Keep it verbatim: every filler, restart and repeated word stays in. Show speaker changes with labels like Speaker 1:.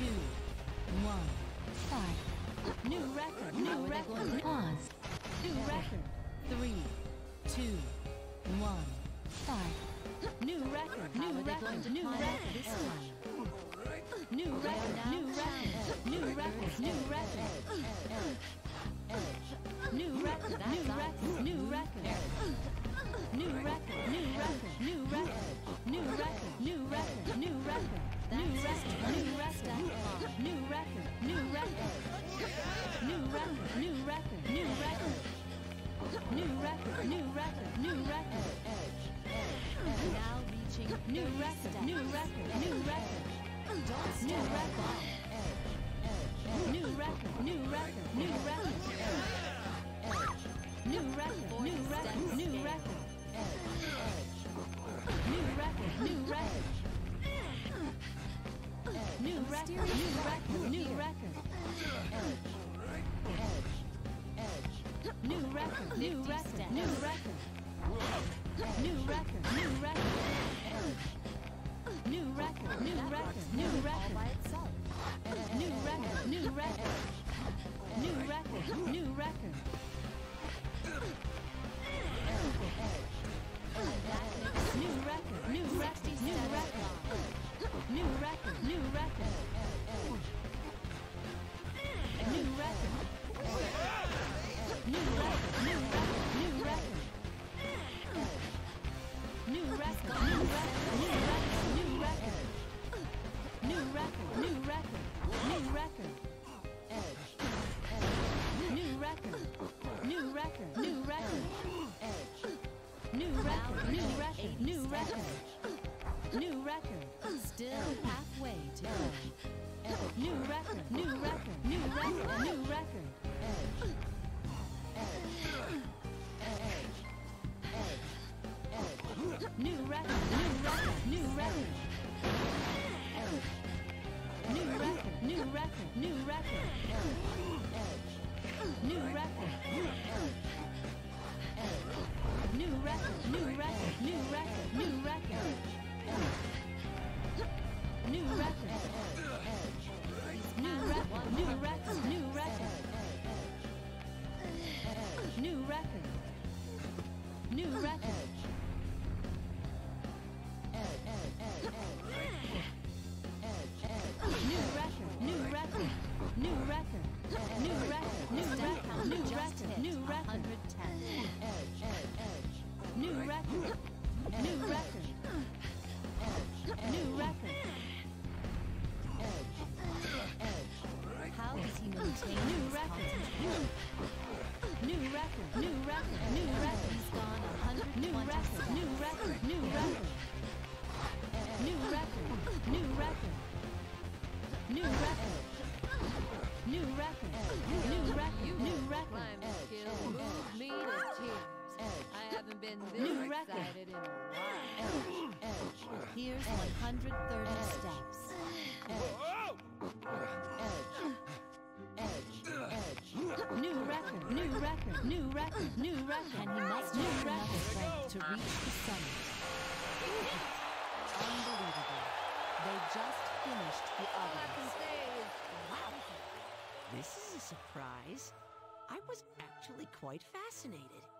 Speaker 1: two, one, fight. New record, new record, pause. New record, three, two, one, fight. New record, new record, new record this time. New record, new record, new record, new record. New record, new record, new record. New record, new record, new record. New record, new record, new record. New record, new record. New record, new record. New record, new record, new record. New record, new record, new record. Now reaching new record, new record, new record. New record. New record, new record, new record. New record, new record, new record. New record, new record. New record, new record, new record. New record, new record, new record. New record, new record. New record, new record, new record. New record, new record. New record, new record. New record, new record, new record. New record, new record. New record. New record, new record, new record. New record, new record, new record, new record. New record, new record, new record. New record, new record, new record. New record, new record, new record. New record. Still halfway to go. New record, new record, new record, new record. New record, new record, new record. New record, new record, new record. New record. New record, new record, new record, new record. New record. New record, new record, new record. New record. New record. New record, new record, new record, new record, new record, new record, new record. New record, new record, new record. How does he maintain new record? New record, new record, new record. He's gone one hundred. New record, new record, new record. New record, new record. New record. New record. New record. New record.
Speaker 2: Climbing skill moved me to tears. I haven't been this excited in a while.
Speaker 1: Here's one hundred thirty steps. New record, new record, new record, new record. And he must have enough strength to reach the summit. Unbelievable. They just finished the
Speaker 2: All I can
Speaker 1: others.
Speaker 2: say is,
Speaker 3: Wow. This is a surprise. I was actually quite fascinated.